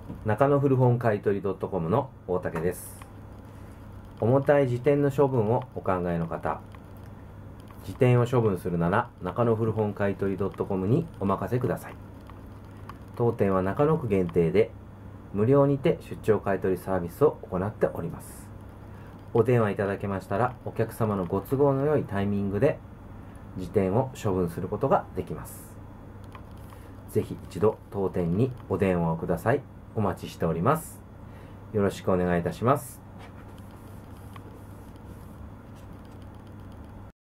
中野古本買取 .com の大竹です。重たい辞典の処分をお考えの方、辞典を処分するなら中野古本買取 .com にお任せください。当店は中野区限定で無料にて出張買取サービスを行っております。お電話いただけましたらお客様のご都合の良いタイミングで辞典を処分することができます。ぜひ一度当店にお電話をください。お待ちしております。よろしくお願いいたします。